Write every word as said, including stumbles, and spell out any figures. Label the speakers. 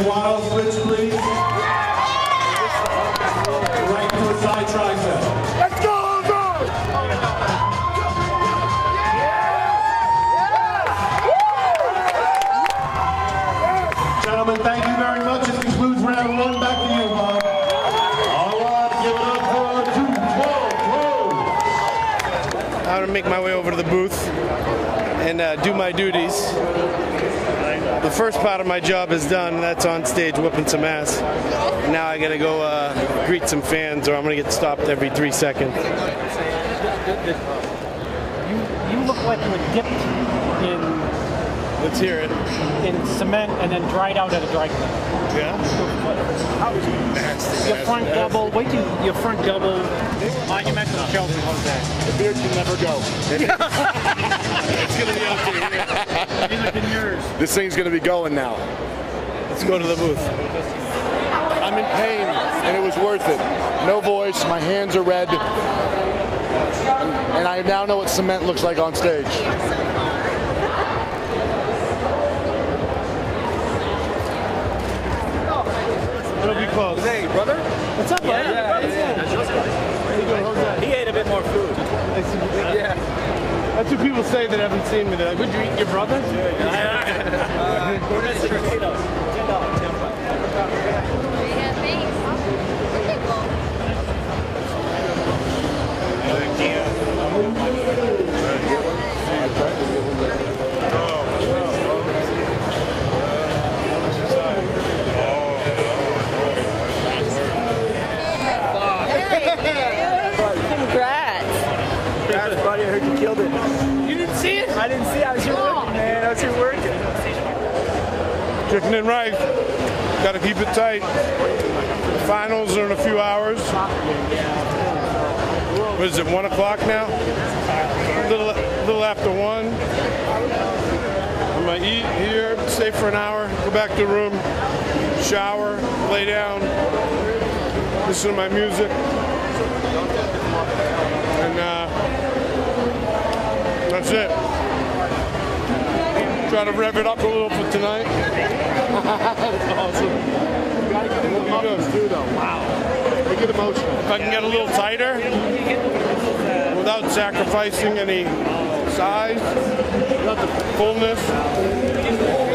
Speaker 1: throttle switch, please. Right to a side tricep.
Speaker 2: Let's go, go!
Speaker 1: Gentlemen, thank you very much. This concludes round one. Back to you, Bob. All right, give it up for two, whoa, whoa.
Speaker 3: I'm going to make my way over to the booth and uh, do my duties. The first part of my job is done, and that's on stage whipping some ass. Now I gotta go uh, greet some fans, or I'm gonna get stopped every three seconds.
Speaker 4: You, you look like you were dipped in...
Speaker 3: Let's hear it.
Speaker 4: In cement and then dried out at a dry cleaner.
Speaker 3: Yeah?
Speaker 4: Your front double, wait till your front double monumental Chelsea Jose.
Speaker 2: The beard can never go.
Speaker 3: It's gonna be out
Speaker 4: These are yours.
Speaker 2: This thing's gonna be going now.
Speaker 3: Let's go to the booth.
Speaker 2: I'm in pain, and it was worth it. No voice, my hands are red, and, and I now know what cement looks like on stage.
Speaker 3: It'll be close.
Speaker 5: Hey, brother.
Speaker 4: What's up, buddy?
Speaker 5: Yeah, yeah, yeah. He ate a bit more food. Yeah.
Speaker 3: That's what people say that haven't seen me. They're like, would you eat your brother?
Speaker 5: uh, we're missing potatoes. ten dollars.
Speaker 6: Yeah, thanks.
Speaker 5: Congrats, buddy. I heard you killed it. You didn't see it? I didn't see it. I was here working, man. I was here working.
Speaker 3: Chicken and rice. Got to keep it tight. The finals are in a few hours. What is it, one o'clock now? A little, little after one. I'm going to eat here, stay for an hour, go back to the room, shower, lay down, listen to my music. And uh, that's it. Try to rev it up a little for tonight.
Speaker 2: That's awesome. You gotta get into the motions too, though. Wow. They get emotional.
Speaker 3: If I can get a little tighter without sacrificing any size, fullness.